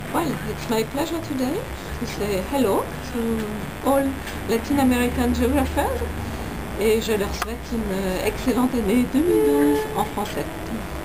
Well, it's my pleasure today to say hello to all Latin American geographers et je leur souhaite une excellente année 2012 en français.